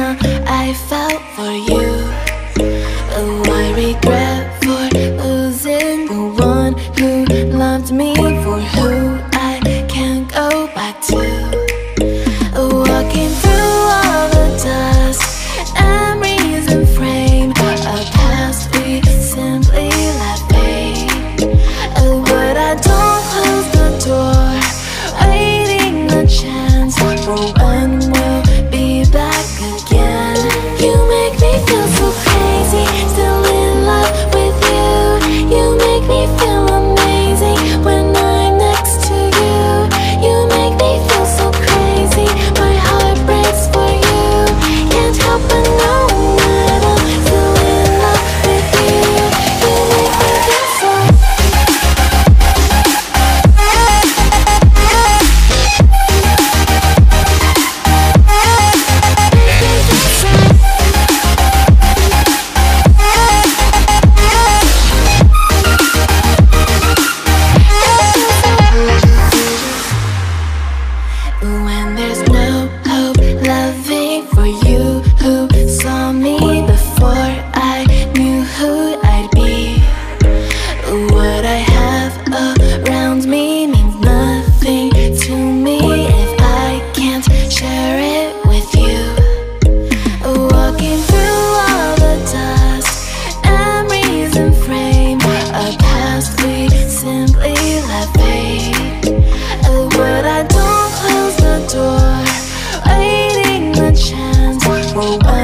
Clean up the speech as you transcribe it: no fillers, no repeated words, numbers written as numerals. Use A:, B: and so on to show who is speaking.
A: I felt for you. Oh, I regret for losing the one who loved me, for who I can't go back to. Walking through all the dust and reason frame, a past we simply let fade. But I don't close the door, waiting the chance for when we'll be back again. You make me feel so crazy, still in love with you. You make me feel amazing when I'm next to you. You make me feel so crazy, my heart breaks for you. Can't help but know that I'm still in love with you. You make me feel so. When there's no hope, loving for you who saw me before I knew who I'd be. What I have around me means nothing to me if I can't share it with you. Walking through all the dust and reason frame, a past we simply let fade. But I don't close the door, waiting the chance for when